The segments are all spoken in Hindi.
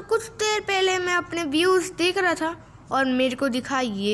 कुछ देर पहले मैं अपने व्यूज़ देख रहा था और मेरे को दिखा ये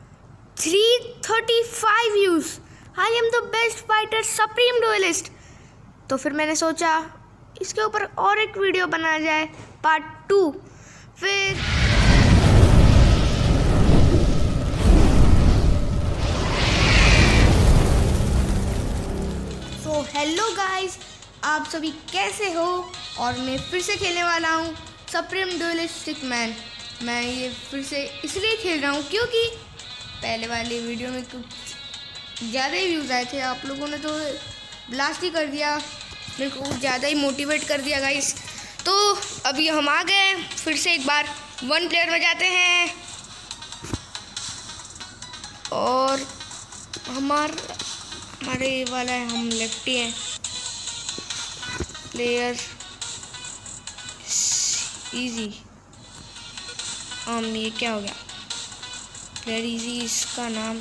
335 views. I am the best fighter supreme duelist. तो फिर मैंने सोचा इसके ऊपर और एक वीडियो बनाया जाए, पार्ट 2। फिर हेलो गाइस, आप सभी कैसे हो। और मैं फिर से खेलने वाला हूँ सुप्रीम डुएलिस्ट स्टिकमैन। मैं ये फिर से इसलिए खेल रहा हूँ क्योंकि पहले वाली वीडियो में कुछ ज़्यादा ही व्यूज़ आए थे। आप लोगों ने तो ब्लास्ट ही कर दिया, मेरे को ज़्यादा ही मोटिवेट कर दिया गाइस। तो अभी हम आ गए, फिर से एक बार 1 प्लेयर में जाते हैं और हमारे वाला है, हम लेफ्टी हैं। प्लेयर इजी, ये क्या हो गया? प्लेयर इजी इसका नाम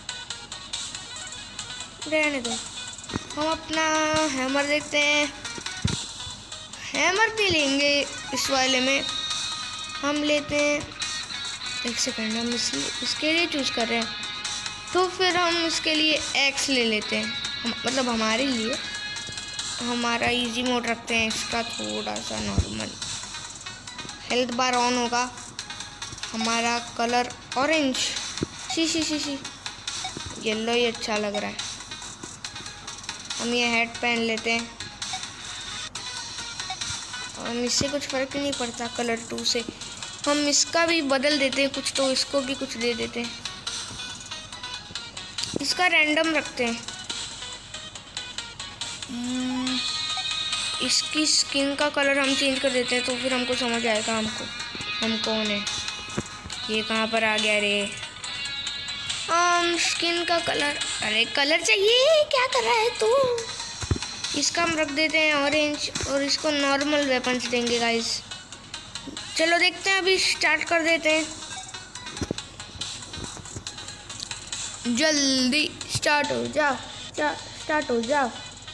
रहने दो। हम अपना हैमर देखते हैं, हैमर भी लेंगे इस वाले में। हम लेते हैं, एक सेकंड, हम इसके लिए चूज़ कर रहे हैं तो फिर हम इसके लिए एक्स ले लेते हैं। मतलब हमारे लिए हमारा इजी मोड रखते हैं, इसका थोड़ा सा नॉर्मल। हेल्थ बार ऑन होगा, हमारा कलर ऑरेंज। सी येलो ही अच्छा लग रहा है। हम ये हेड पहन लेते हैं, हम इससे कुछ फ़र्क नहीं पड़ता कलर 2 से। हम इसका भी बदल देते हैं कुछ, तो इसको भी कुछ दे देते हैं। इसका रैंडम रखते हैं। इसकी स्किन का कलर हम चेंज कर देते हैं तो फिर हमको समझ आएगा हम कौन है। ये कहाँ पर आ गया रे? स्किन का कलर, अरे कलर चाहिए, क्या कर रहा है तू? इसका हम रख देते हैं ऑरेंज और इसको नॉर्मल वेपन्स देंगे गाइस। चलो देखते हैं, अभी स्टार्ट कर देते हैं। जल्दी स्टार्ट हो जाओ, स्टार्ट हो जाओ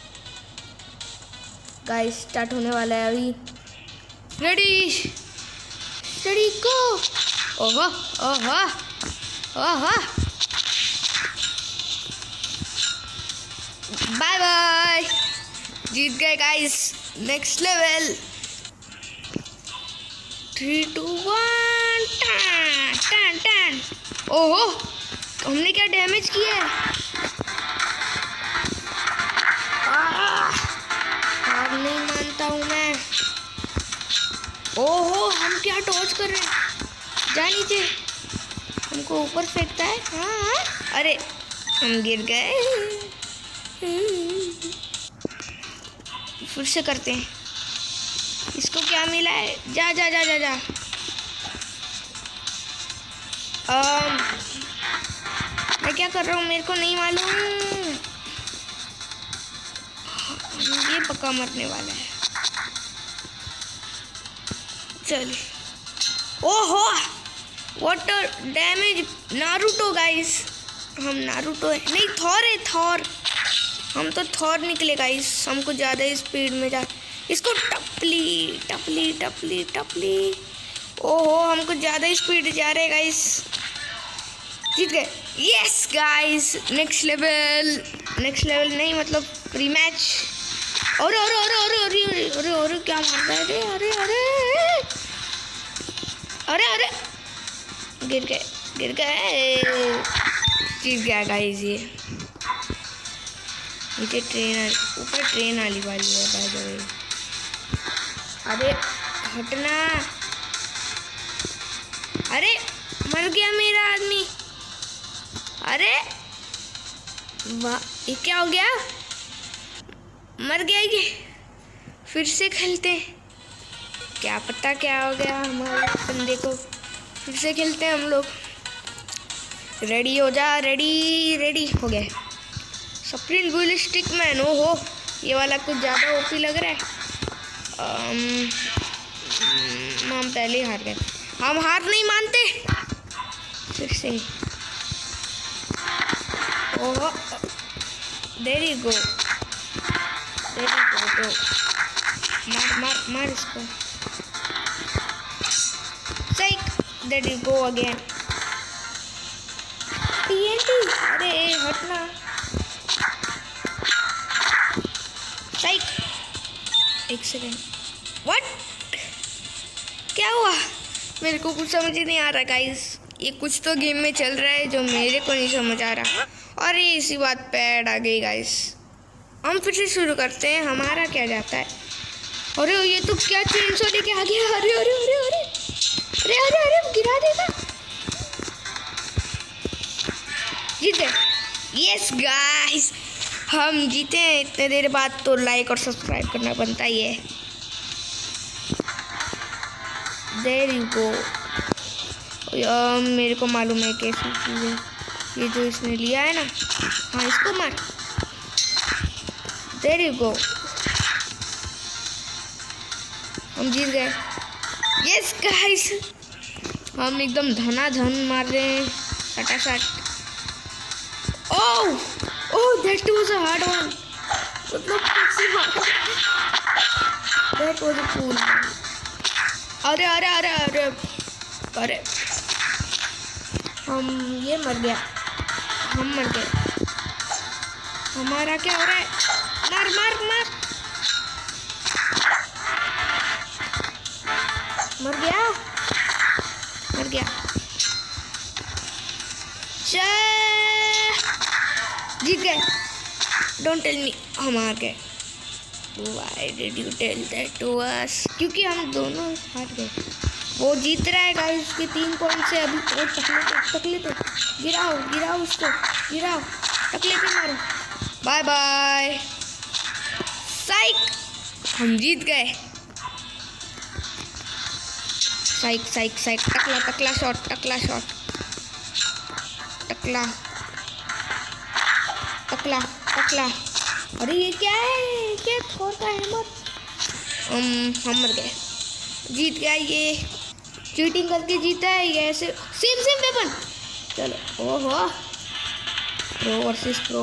गाइस। स्टार्ट होने वाला है अभी। रेडी को। ओहो ओहो ओहो, बाय बाय, जीत गए गाइस। Next level. 3 2 1 टन। ओहो, हमने क्या डैमेज किया है? हार नहीं मानता हूँ मैं। ओहो, हम क्या टॉर्च कर रहे हैं? जा नीचे, हमको ऊपर फेंकता है। हाँ, अरे हम गिर गए। फिर से करते हैं। इसको क्या मिला है? जा जा जा जा जा। मैं क्या कर रहा हूँ मेरे को नहीं मालूम। ये पक्का मरने वाला है। चल, ओहो, व्हाट डैमेज। नारुतो गाइस, हम नारुतो है, नहीं थॉर है, थॉर। हम तो थॉर निकले गाइस, हमको ज़्यादा स्पीड में जा। इसको टपली। ओहो, हमको ज़्यादा स्पीड जा रहे गाइस। जीत गए, यस गाइस। नेक्स्ट लेवल नहीं, मतलब रीमैच। अरे क्या मार रहा है? अरे गिर गए। जीत गया गाइस। ये नीचे ऊपर ट्रेन आने वाली है बाय द वे। अरे हटना, अरे मर गया मेरा आदमी। अरे वाह, ये क्या हो गया? मर गया ये। फिर से खेलते हैं, क्या पता क्या हो गया हमारे बंदे को। फिर से खेलते हैं हम लोग। रेडी हो जा, रेडी हो गए। Supreme duelist stickman. ओहो, ये वाला कुछ ज़्यादा ओपी लग रहा है। हम पहले ही हार गए। हम हार नहीं मानते। फिर से ओहो, देयर यू गो। मार इसको। There you go again. TNT. अरे हटना. साइक. एक सेकेंड. What? क्या हुआ? मेरे को कुछ समझ ही नहीं आ रहा गाइस. ये कुछ तो गेम में चल रहा है जो मेरे को नहीं समझ आ रहा. और ये इसी बात पे ऐड आ गई गाइस. हम फिर से शुरू करते हैं. हमारा क्या जाता है? अरे ये तो क्या चेंज होने के आ गया. अरे अरे अरे अरे अरे अरे अरे गिरा देगा. जीत गए. यस गाइस हम जीते हैं. इतने देर बाद तो लाइक और सब्सक्राइब करना बनता ही है. There you go. मेरे को मालूम है कैसी चीज़ है ये जो इसने लिया है ना. हाँ इसको मार. There you go. हम जीत गए. यस गाइस हम एकदम धनाधन मार रहे हैं. फटाफट. Oh oh that was a hard one. मतलब दैट वाज अ कूल. अरे अरे अरे अरे अरे हम ये मर गया. हम मर गए. हमारा क्या हो रहा है? मार मार मार. मर गया. मर गया. जीत गए. डोंट टेल मी हम हार गए. Why did you tell that to us? क्योंकि हम दोनों हार गए. वो जीत रहा है गाइस के 3 पॉइंट से. अभी और टकले पे गिराओ गिराओ उसको. गिराओ टकले पे मारो. Bye bye. साइक हम जीत गए. साइक साइक साइक. टकला टकला शॉट. टकला शॉट. टकला टकला टकला. अरे ये क्या है? क्या थोर का हैमर. हम मर गए. जीत गया. ये चीटिंग करके जीता है. ये ऐसे सेम सेम वेपन. चलो. ओहो प्रो वर्सेस प्रो.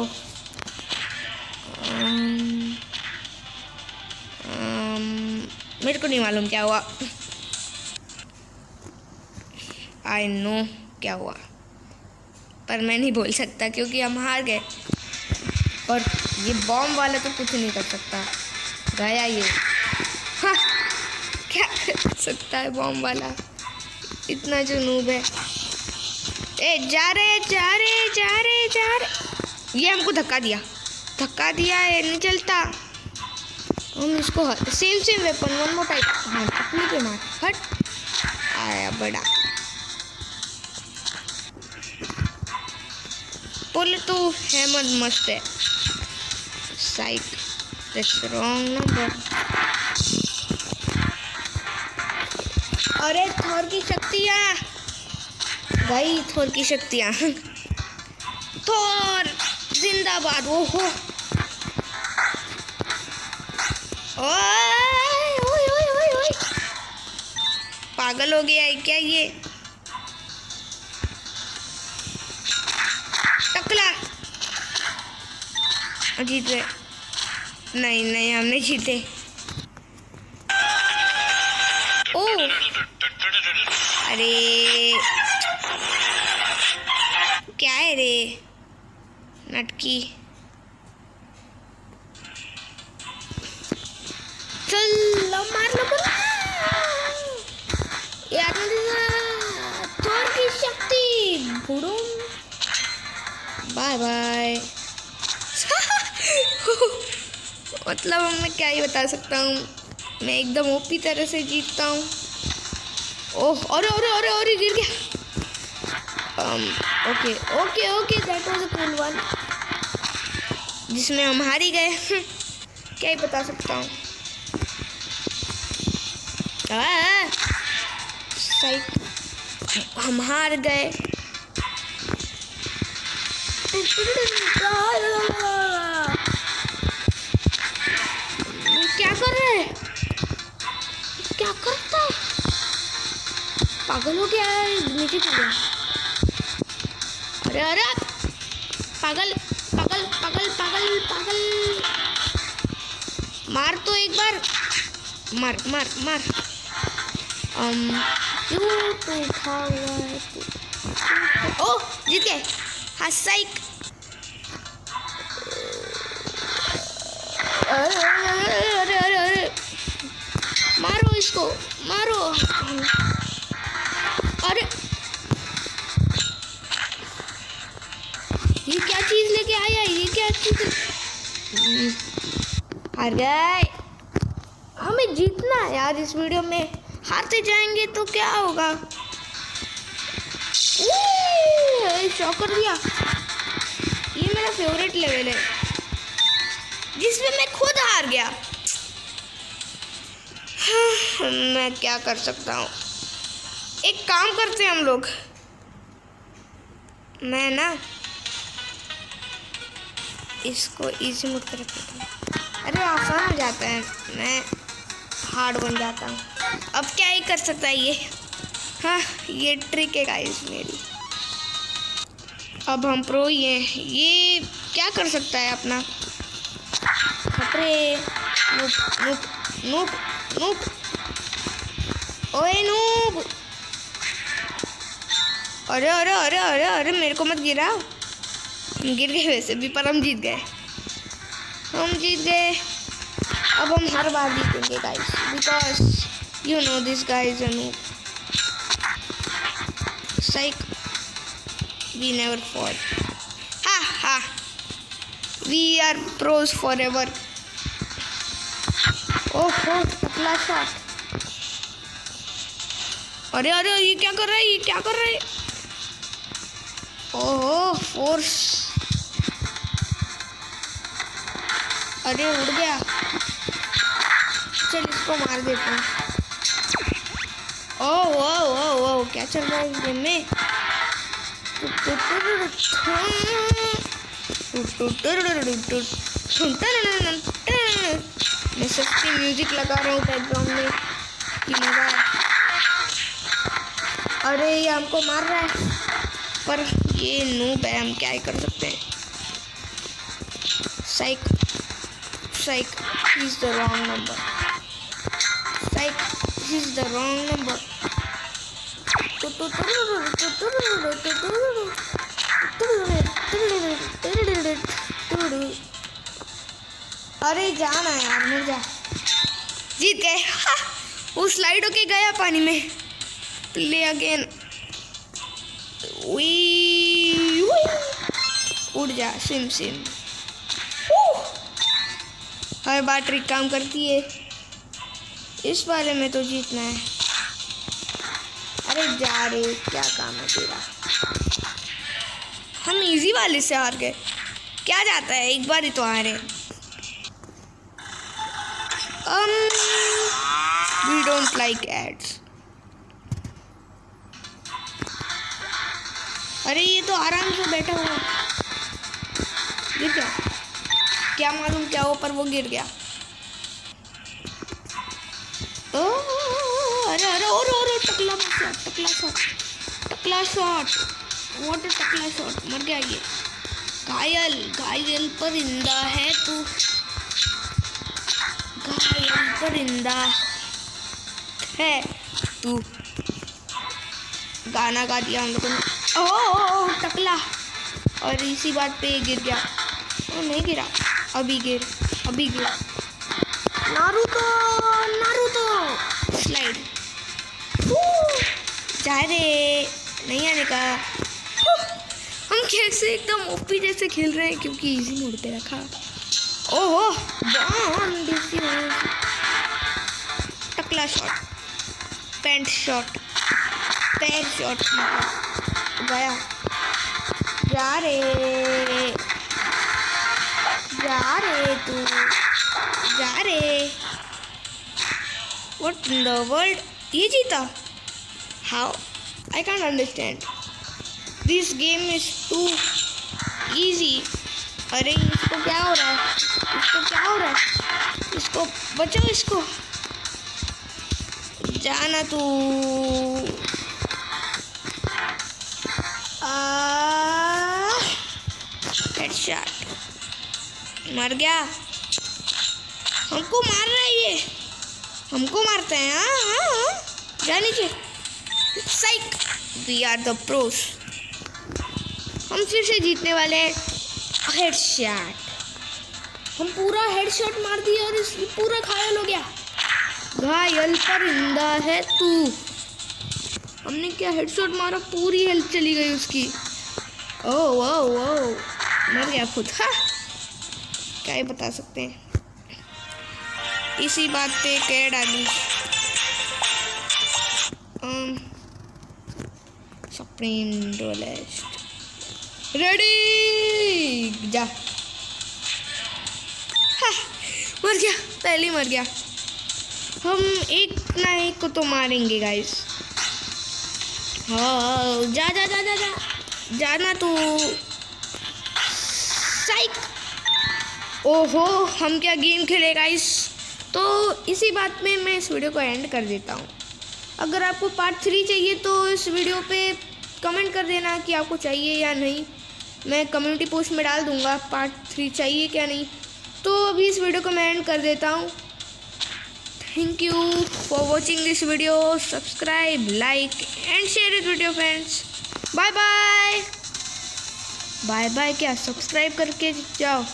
मेरे को नहीं मालूम क्या हुआ. आई नो क्या हुआ पर मैं नहीं बोल सकता क्योंकि हम हार गए. और ये बॉम्ब वाला तो कुछ नहीं कर सकता. गया ये. हाँ क्या कर सकता है बॉम्ब वाला. इतना जो नूब है. ए जा रहे जा रहे जा रहे जा रहे. ये हमको धक्का दिया. धक्का दिया. ये नहीं चलता. हम इसको same same weapon one more type. हाँ अपनी पे मार. हट. आया बड़ा. बोले तो हैमर मस्त है. Psych that's wrong number. अरे थोर की शक्तियाँ भाई. थोर की शक्तियाँ. थोर जिंदाबाद. ओहो ओए ओए ओए ओए ओए. पागल हो गया है क्या ये. टकला. जीत गए. नहीं नहीं हमने जीते. ओ अरे क्या है रे नटकी. चल मार लो यार. थोर की शक्ति. बुड़ो. Bye bye. मतलब मैं क्या ही बता सकता हूँ. मैं एकदम ओपी तरह से जीतता हूँ. ओह अरे अरे अरे अरे गिर गया. Okay okay okay that was a cool one जिसमें हम हार ही गए. क्या ही बता सकता हूँ. हम हार गए. क्या कर रहा है. क्या करता है. पागल हो गया है. नीचे गिर गया. अरे अरे पागल पागल पागल पागल पागल. मार तो एक बार. मार मार मार. क्यों तो उठा हुआ है तू? ओह जीत गए। हाँ साइक। अरे अरे अरे मारो इसको मारो। अरे ये क्या चीज लेके आया? ये क्या चीज? हार गए। हमें जीतना है यार इस वीडियो में। हारते जाएंगे तो क्या होगा? शॉक कर दिया। ये मेरा फेवरेट लेवल है जिसमें मैं खुद हार गया। मैं क्या कर सकता हूँ? एक काम करते हैं हम लोग। मैं ना इसको इजी मोड पर रखता हूँ। अरे आसान हो जाता है, मैं हार्ड बन जाता हूँ। अब क्या ही कर सकता है ये। हाँ ये ट्रिक है गाइस मेरी। अब हम प्रो ये क्या कर सकता है अपना? अरे नूप नूप नूप नूप। ओए नूप। अरे अरे अरे अरे अरे मेरे को मत गिराओ। हम गिर गए वैसे भी, पर हम जीत गए। हम जीत गए। अब हम हर बार जीतेंगे guys, because you know this guy is a noob. Psych we never fall. Ha ha we are pros forever. ओहो टकला शॉट। अरे अरे ये क्या कर रहा है? ये क्या कर रहा है? ओहो फोर्स। अरे उड़ गया। चल इसको मार देते हैं। ओह ओह ओह ओह क्या चल रहा है इस गेम में? मैं सस्ती म्यूजिक लगा रहा हूँ बैकग्राउंड में कि मजा। अरे ये हमको मार रहा है, पर ये नूब है, हम क्या ही कर सकते हैं। Psych psych is the wrong number. Psych is the wrong number. अरे जाना यार, मर जा। जीत गए। वो स्लाइड होके गया पानी में। Play again. उड़ जा सिम सिम। हर बार ट्रिक काम करती है। इस वाले में तो जीतना है। अरे जा रे, क्या काम है तेरा? हम इजी वाले से हार गए। क्या जाता है, एक बार ही तो हारे। We don't like ads. अरे ये तो आराम से बैठा हुआ गिर गया। क्या मालूम क्या हो, पर वो गिर गया। अरे अरे और टकला शॉट, टकला शॉट, टकला शॉट। व्हाट अ टकला शॉट। मर गया ये। घायल घायल परिंदा है तू। घायल परिंदा है तू। गाना गा दिया हम लोगों ने। ओह टकला। और इसी बात पे गिर गया। ओ नहीं गिरा, अभी गिर। Naruto Naruto slide. जा रे, नहीं आने का। हम कैसे एकदम ओपी जैसे खेल रहे हैं क्योंकि इजी मोड पे रखा। ओहो टकला शॉट, पैंट शॉट, पैर शॉट गया। जा रे तू, जा रे। What in the world? ये जीता? How? I can't understand. This game is too easy. अरे इसको क्या हो रहा है? इसको बचाओ, इसको जाना तू। हेडशॉट। मर गया। हमको मार रहा है ये, हमको मारते हैं। हाँ जा नीचे। Psych, we are the pros. हम फिर से जीतने वाले हैं। हेडशॉट, हम पूरा हेडशॉट मार दिया और इस पूरा घायल हो गया। घायल परिंदा है तू। हमने क्या हेडशॉट मारा, पूरी हेल्थ चली गई उसकी। ओह ओह ओह, मर गया खुद। हाँ, क्या ही बता सकते हैं। इसी बात पे कह डाली। सुप्रीम डुएलिस्ट रेडी, जा। हाँ, मर गया, पहले ही मर गया। हम एक ना एक को तो मारेंगे गाइस। हाँ, जा जा जा जा जा, जाना तू। साइक, ओहो, हम क्या गेम खेले गाइस। तो इसी बात में मैं इस वीडियो को एंड कर देता हूँ। अगर आपको पार्ट 3 चाहिए तो इस वीडियो पे कमेंट कर देना कि आपको चाहिए या नहीं। मैं कम्युनिटी पोस्ट में डाल दूँगा पार्ट 3 चाहिए क्या नहीं। तो अभी इस वीडियो को मैं एंड कर देता हूँ। Thank you for watching this video. Subscribe, like and share इस video friends. Bye bye. Bye bye क्या, सब्सक्राइब करके जाओ।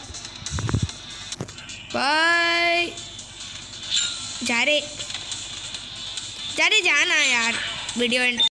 बाय। जा रे जाना यार, वीडियो एंड।